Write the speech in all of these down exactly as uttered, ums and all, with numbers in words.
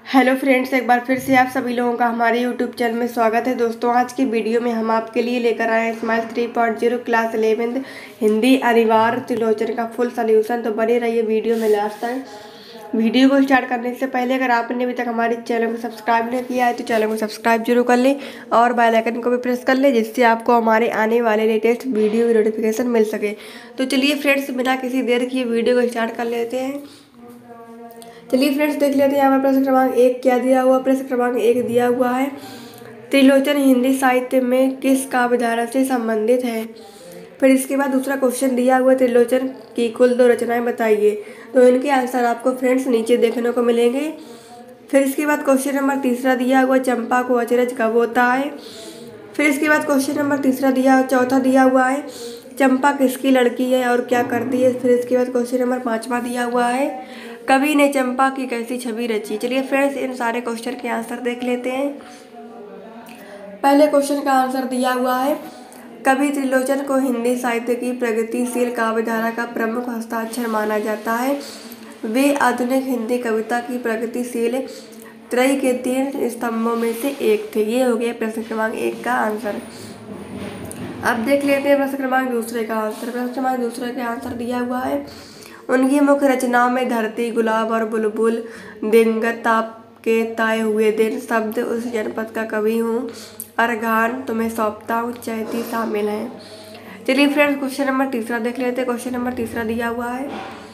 Hello friends, एक बार फिर से आप सभी लोगों का हमारे यूट्यूब चैनल में स्वागत है। दोस्तों, आज की वीडियो में हम आपके लिए लेकर आए हैं smile three point zero class eleventh Hindi अनिवार्य त्रिलोचन का फुल सॉल्यूशन। तो बने रहिए वीडियो में लास्ट तक। वीडियो को स्टार्ट करने से पहले अगर आपने अभी तक हमारे चैनल को सब्सक्राइब नहीं किया है तो चैनल को सब्सक्राइब जरूर कर लें और बेल आइकन को भी प्रेस कर लें, जिससे आपको हमारे आने वाले लेटेस्ट वीडियो की नोटिफिकेशन मिल सके। तो चलिए फ्रेंड्स, बिना किसी देर की वीडियो को स्टार्ट कर लेते हैं। चलिए फ्रेंड्स, देख लेते हैं यहाँ पर प्रश्न क्रमांक एक क्या दिया हुआ। प्रश्न क्रमांक एक दिया हुआ है, त्रिलोचन हिंदी साहित्य में किस काव्यधारा से संबंधित है। फिर इसके बाद दूसरा क्वेश्चन दिया हुआ, त्रिलोचन की कुल दो रचनाएं बताइए। तो इनके आंसर आपको फ्रेंड्स नीचे देखने को मिलेंगे। फिर इसके बाद क्वेश्चन नंबर तीसरा दिया हुआ, चंपा को अचरज कब होता है। फिर इसके बाद क्वेश्चन नंबर तीसरा दिया चौथा दिया हुआ है, चंपा किसकी लड़की है और क्या करती है। फिर इसके बाद क्वेश्चन नंबर पाँचवा दिया हुआ है, कवि ने चंपा की कैसी छवि रची। चलिए फ्रेंड्स, इन सारे क्वेश्चन के आंसर देख लेते हैं। पहले क्वेश्चन का आंसर दिया हुआ है, कवि त्रिलोचन को हिंदी साहित्य की प्रगतिशील काव्यधारा का प्रमुख हस्ताक्षर माना जाता है। वे आधुनिक हिंदी कविता की प्रगतिशील त्रयी के तीन स्तंभों में से एक थे। ये हो गया प्रश्न क्रमांक एक का आंसर। अब देख लेते हैं प्रश्न क्रमांक दूसरे का आंसर। प्रश्न क्रमांक दूसरे का आंसर दिया हुआ है, उनकी मुख्य रचनाओं में धरती, गुलाब और बुलबुल, दिनगत, आपके ताए हुए दिन, शब्द, उस जनपद का कवि हूँ, अर्घान, तुम्हें सौंपता हूँ, चैती शामिल हैं। चलिए फ्रेंड्स, क्वेश्चन नंबर तीसरा देख लेते हैं। क्वेश्चन नंबर तीसरा दिया हुआ है,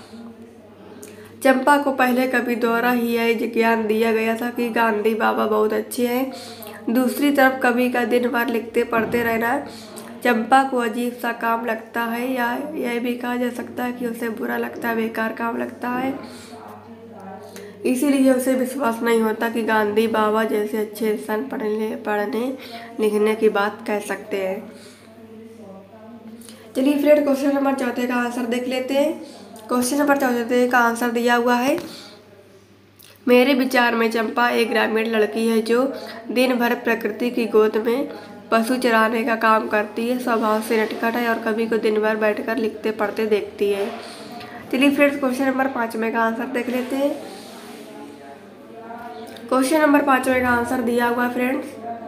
चंपा को पहले कवि द्वारा ही यह ज्ञान दिया गया था कि गांधी बाबा बहुत अच्छे हैं। दूसरी तरफ कवि का दिन भर लिखते पढ़ते रहना चंपा को अजीब सा काम लगता है, या यह भी कहा जा सकता है कि उसे बुरा लगता है, बेकार काम लगता है। इसीलिए उसे विश्वास नहीं होता कि गांधी बाबा जैसे अच्छे इंसान पढ़ने पढ़ने लिखने की बात कह सकते हैं। चलिए फ्रेंड, क्वेश्चन नंबर चौथे का आंसर देख लेते हैं। क्वेश्चन नंबर चौथे का आंसर दिया हुआ है, मेरे विचार में चंपा एक ग्रामीण लड़की है जो दिन भर प्रकृति की गोद में पशु चराने का काम करती है, स्वभाव से नटखट है और कभी को दिन भर बैठकर लिखते पढ़ते देखती है। चलिए फ्रेंड्स, क्वेश्चन नंबर पाँचवें का आंसर देख लेते हैं। क्वेश्चन नंबर पाँचवें का आंसर दिया हुआ फ्रेंड्स,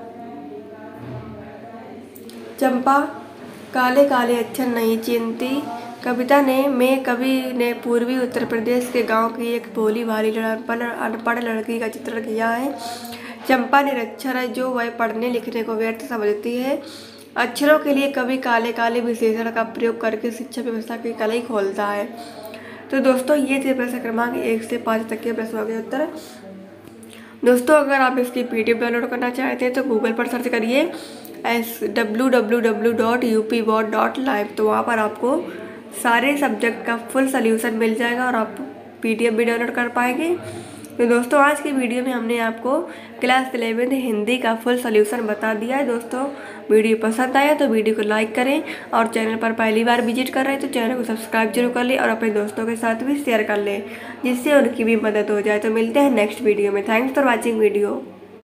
चंपा काले काले अक्षर नहीं चीनती। कविता ने में कवि ने पूर्वी उत्तर प्रदेश के गांव की एक भोली भाली अनपढ़ लड़की का चित्रण किया है। चंपा निरक्षर है जो वह पढ़ने लिखने को व्यर्थ समझती है। अक्षरों के लिए कवि काले काले विशेषण का प्रयोग करके शिक्षा व्यवस्था की कला ही खोलता है। तो दोस्तों, ये थे प्रश्न क्रमांक एक से पाँच तक के प्रश्नों के उत्तर। दोस्तों, अगर आप इसकी पीडीएफ डाउनलोड करना चाहते हैं तो गूगल पर सर्च करिए S W W W dot U P board dot live. तो वहाँ पर आपको सारे सब्जेक्ट का फुल सोल्यूशन मिल जाएगा और आप पीडीएफ भी डाउनलोड कर पाएंगे। तो दोस्तों, आज की वीडियो में हमने आपको क्लास इलेवेंथ हिंदी का फुल सोल्यूशन बता दिया है। दोस्तों, वीडियो पसंद आया तो वीडियो को लाइक करें और चैनल पर पहली बार विजिट कर रहे हैं तो चैनल को सब्सक्राइब जरूर कर लें और अपने दोस्तों के साथ भी शेयर कर लें, जिससे उनकी भी मदद हो जाए। तो मिलते हैं नेक्स्ट वीडियो में। Thanks for watching video.